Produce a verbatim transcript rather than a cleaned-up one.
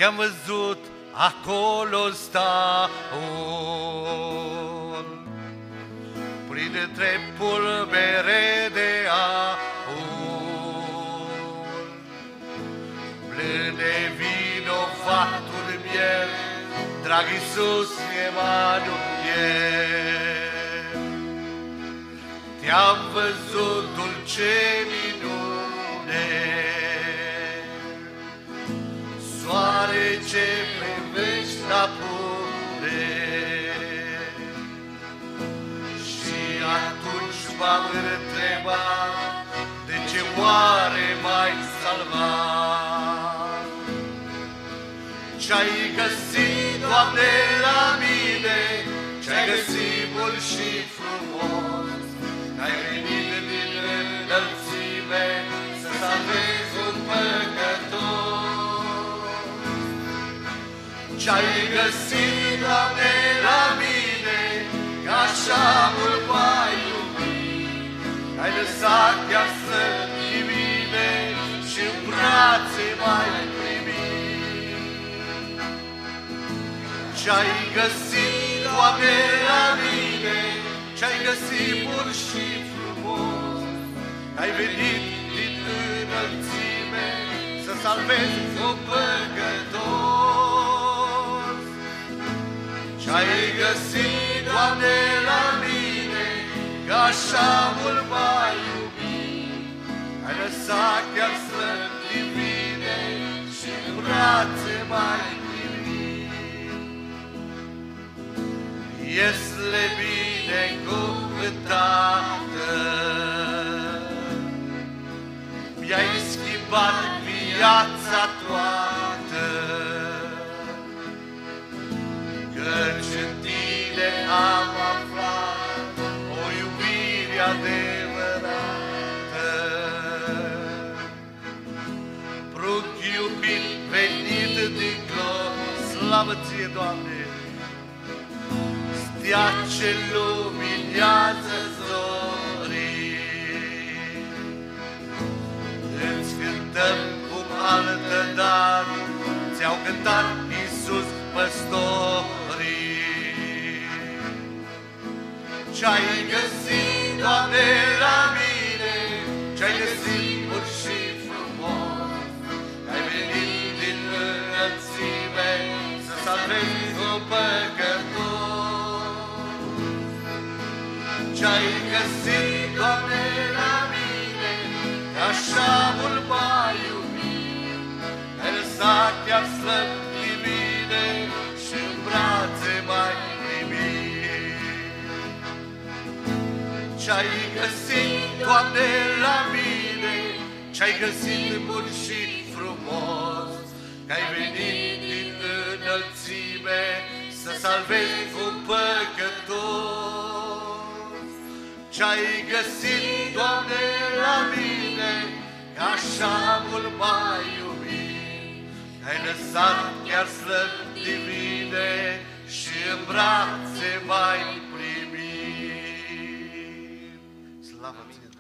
te-am văzut acolo stau, printre pulbere de aur. Plâne vinovatul miel, drag Iisus Emanuel. Te-am văzut, dulce minune, soare ce privești apune. Și atunci m-am întrebat, de ce oare m-ai salvat? Ce-ai găsit, Doamne, la mine? Ce-ai găsit bun și frumos? Ai venit din înălțime să salvezi un păcătos. Ce-ai găsit, Doamne, la mine, că așa mult m-ai iubit? Ai lăsat chiar să divine și în brațe m-ai primit. Ce-ai găsit, Doamne, la mine? Ce-ai găsit bun și frumos? Ai venit din înălțime să salvezi un păcătos. Ce-ai găsit, Doamne, la mine, că așa mult m-ai iubit? Ai lăsat chiar slăbi divine și în brațe m-ai primit. Iesle binecuvântată, mi-ai schimbat viața toată, căci în tine am aflat o iubire adevărată. Prunc iubit venit din glori, slavă ție, Doamne, stea ce luminează zorii. Îți cântăm cum altă dar, ți-au cântat Iisus păstorii. Ce-ai găsit, Doamne, la mine? Ce-ai găsit bun și frumos? Ai venit din înălțime să salvezi un păcătos. Ce-ai găsit, Doamne, la mine, că așa mult m-ai iubit? Ai lăsat chiar slăbi divine și în brațe m-ai primit. Ce-ai găsit, Doamne, la mine? Ce-ai găsit bun și frumos? Că ai venit din înălțime să salvezi un păcătos. Ce-ai găsit, Doamne, la mine, că așa mult m-ai iubit? Ai lăsat chiar slăbi divine și în brațe m-ai primit. Slavă ție!